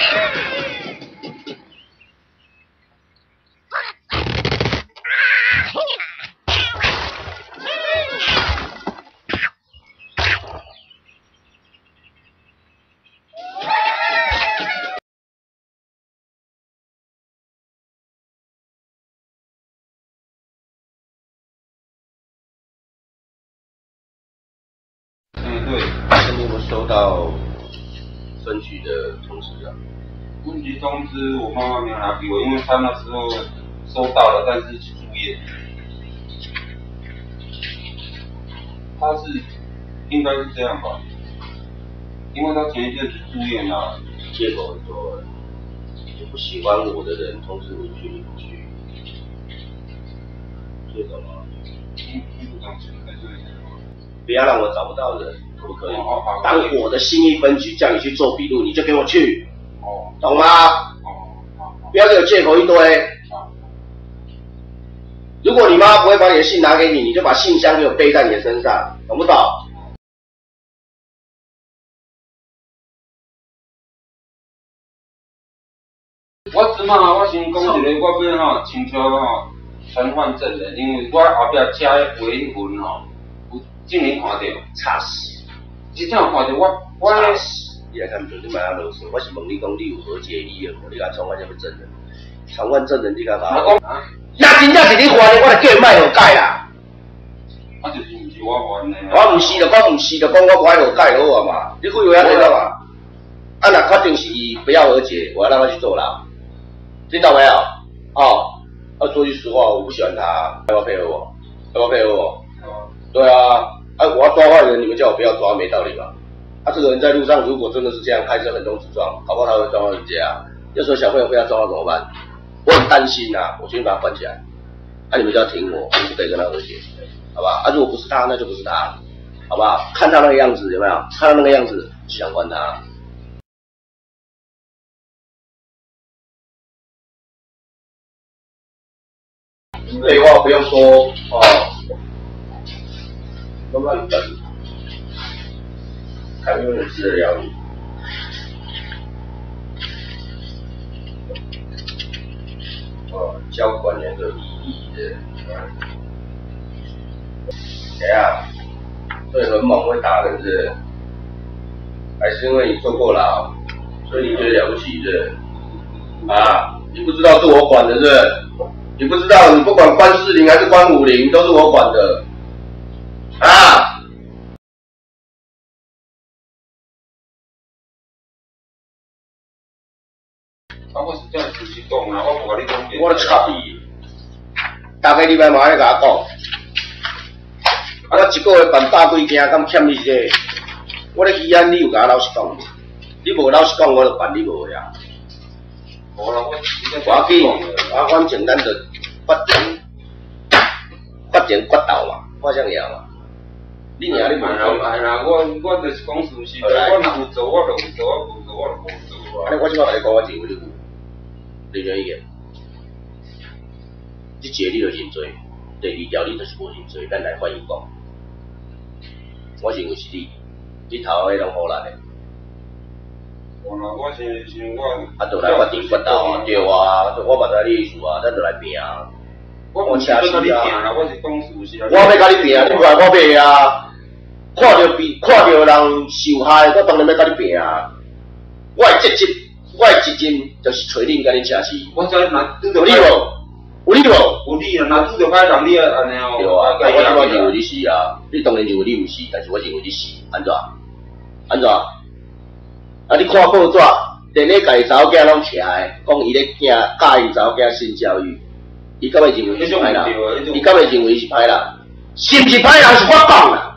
对，你有没有收到分局的通知啊？ 分局通知我妈妈没有拿给我，因为她那时候收到了，但是去住院。她是应该是这样吧，因为她前一阵子住院啊， 借口很多，就不喜欢我的人通知你去你不去，借口吗？ 部长现在对。 不要让我找不到人，可不可以？当我的新义分局叫你去做笔录，你就给我去，懂吗？不要给我借口一堆。如果你妈不会把你的信拿给你，你就把信箱给我背在你的身上，懂不懂？ 我即马我先讲一个，我要吼请求吼传唤证人，因为我后壁车的尾痕吼。今年看到， 差死！ 真正有看到我差死！你来看准，你买啊啰嗦。我是问你讲，你有和解意愿无？你甲传唤什么证人？传唤证人你干嘛？那真正是你还的，我就叫伊卖互改啦。 啊，就是毋是我还的。 我毋是就讲毋是，就讲我还互改好啊嘛。你废话听到嘛？啊，若确定是伊不要和解，我要让他去坐牢，听到没有？哦，说句实话，我不喜欢他，要不要配合我？要不要配合我？对啊，我要抓坏人，你们叫我不要抓，没道理吧？这个人在路上如果真的是这样开车横冲直撞，搞不好他会撞到人家。要说小朋友被他撞到怎么办？我很担心啊，我决定把他关起来。你们就要挺我，我不可以跟他和解，好吧？如果不是他，那就不是他，好不好？看他那个样子有没有？看他那个样子就想关他。废话不用说哦。慢慢等，看有没有人治得了你。交管员有异议的，怎样？对很猛会打人是？还是因为你坐过牢，所以你觉得了不起是？你不知道是我管的是？你不知道你不管关40还是关50都是我管的。 我是这样直接讲啦，我无甲你讲别。 我咧插你，大个礼拜嘛咧甲我讲，我一个月办大几件，敢欠你这？我咧医院你有甲我老实讲无？你无老实讲，我就办你无呀。 无啦，我要紧，反正咱就发展决斗嘛，我想赢嘛。你赢你无做嘛？ 啦，我就是讲事实，我若有做我就有做，我无做我就无做。 我即摆甲你讲，我认为你有，你愿意个？这一个你就认罪，第2条你就是无认罪，咱来反映讲。我认为是你头迄拢好难的。 我是我。 就来法庭决斗啊，对啊，我嘛知你意思啊，咱就来拼啊。 我车死啊！我是讲事实。 我要甲你拼，你怪我袂啊？看到人受害，我当然要甲你拼啊！我的责任就是找恁甲恁车死。 我知若拄着你无？有你无？ 有你啊！若拄着歹人，你啊安尼哦。 对啊，我即摆认为你是啊，你当然认为你毋是，但是我认为你是，安怎？你看报纸，连咧家己查某囝拢徛诶，讲伊咧教伊查某囝性教育，伊敢会认为伊是歹人？伊敢会认为伊是歹人？是毋是歹人是我讲啦？